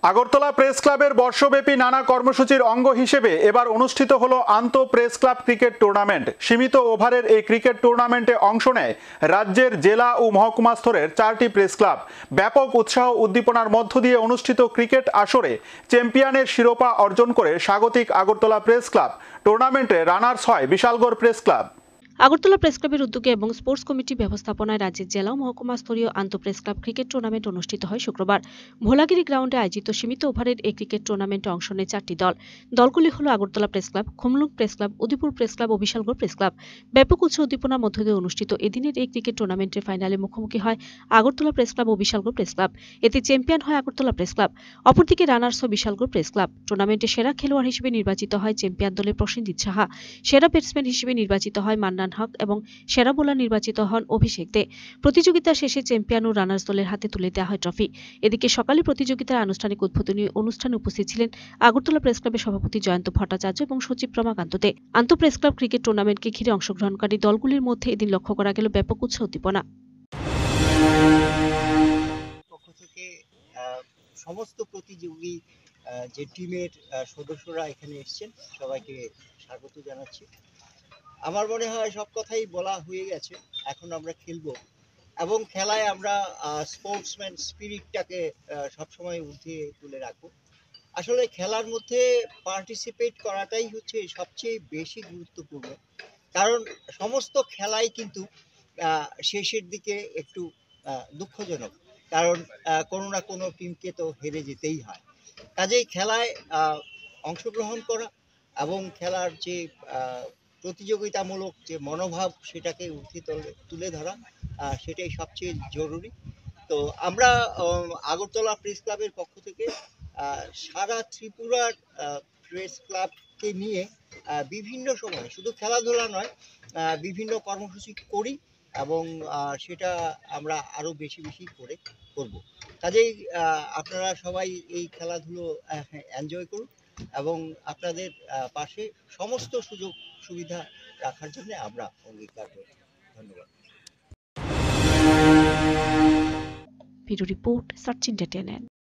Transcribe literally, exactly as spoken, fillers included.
Agartala press ক্লাবের বর্ষব্যাপী নানা কর্মসূচির অঙ্গ হিসেবে এবার অনুষ্ঠিত হলো আন্ত প্রেস ক্লাব ক্রিকেট টুর্নামেন্ট। সীমিত ওভারের এই ক্রিকেট টুর্নামেন্টে অংশ নেয় রাজ্যের জেলা ও মহকুমা স্তরের চারটি প্রেস ক্লাব। ব্যাপক উৎসাহ উদ্দীপনার মধ্য দিয়ে অনুষ্ঠিত ক্রিকেট আসরে চ্যাম্পিয়নের শিরোপা অর্জন করে স্বাগতিক আগরতলা প্রেস ক্লাব। টুর্নামেন্টে রানার্স হয় Bishalgarh press club. Agartala press ক্লাবের উদ্যোগে এবং স্পোর্টস কমিটি ব্যবস্থাপনায় রাজ্যের জেলা ও মহকুমা স্তরীয় আন্ত প্রেস ক্লাব ক্রিকেট টুর্নামেন্ট অনুষ্ঠিত হয় শুক্রবার। ভোলাগিরি গ্রাউন্ডে আয়োজিত সীমিত ওভারের এই ক্রিকেট টুর্নামেন্টে অংশ নেয় চারটি দল। দলগুলি হল Agartala press club, Khumulwng press club, Udaipur press club ও বিশালগড় প্রেস ক্লাব। ব্যাপক উৎসাহ উদ্দীপনার মধ্য দিয়ে অনুষ্ঠিত এদিনের এই ক্রিকেট টুর্নামেন্টের ফাইনালে মুখোমুখি হয় আগরতলা প্রেস ক্লাব ও বিশালগড় প্রেস ক্লাব। এতে চ্যাম্পিয়ন হয় আগরতলা প্রেস ক্লাব। অপরদিকে রানার্স হয় বিশালগড় প্রেস ক্লাব। টুর্নামেন্টে সেরা খেলোয়াড় হিসেবে নির্বাচিত হয় চ্যাম্পিয়ন দলের প্রসেনজিৎ সাহা। সেরা ব্যাটসম্যান হিসেবে নির্বাচিত হয় মান্নান হক এবং সেরা বোলার নির্বাচিত হন অভিষেক দে। প্রতিযোগিতা শেষে চ্যাম্পিয়ন ও রানার্স দলের হাতে তুলে দেওয়া হয় ট্রফি। এদিকে সকালে প্রতিযোগিতার আনুষ্ঠানিক উদ্বোধনী অনুষ্ঠানে উপস্থিত ছিলেন আগরতলা প্রেস ক্লাবের সভাপতি জয়ন্ত ভট্টাচার্য এবং সচিব রমাকান্ত দে। আন্ত প্রেস ক্লাব ক্রিকেট টুর্নামেন্টকে ঘিরে অংশগ্রহণকারী দলগুলির মধ্যে এদিন লক্ষ্য করা গেল ব্যাপক উৎসাহ উদ্দীপনা। সমস্ত প্রতিযোগী যে টিমের সদস্যরা এখানে এসেছেন সবাইকে স্বাগত জানাচ্ছি। আমার মনে হয় সব কথাই বলা হয়ে গেছে, এখন আমরা খেলবো এবং খেলায় আমরা স্পোর্টসম্যান স্পিরিটটাকে সবসময় উঠিয়ে তুলে রাখবো। আসলে খেলার মধ্যে পার্টিসিপেট করাটাই হচ্ছে সবচেয়ে বেশি গুরুত্বপূর্ণ, কারণ সমস্ত খেলাই কিন্তু শেষের দিকে একটু দুঃখজনক, কারণ কোনো না কোনো টিমকে তো হেরে যেতেই হয়। কাজেই খেলায় অংশগ্রহণ করা এবং খেলার যে প্রতিযোগিতামূলক যে মনোভাব সেটাকে উঠিয়ে তুলে ধরা সেটাই সবচেয়ে জরুরি। তো আমরা আগরতলা প্রেস ক্লাবের পক্ষ থেকে সারা ত্রিপুরার প্রেস ক্লাবকে নিয়ে বিভিন্ন সময় শুধু খেলাধুলা নয় বিভিন্ন কর্মসূচি করি এবং সেটা আমরা আরও বেশি বেশি করে করব। কাজেই আপনারা সবাই এই খেলাধুলো এনজয় করুন এবং আপনাদের পাশে সমস্ত সুযোগ সুবিধা রাখার জন্য আমরা অঙ্গীকার করি। ধন্যবাদ। Bureau report, search India.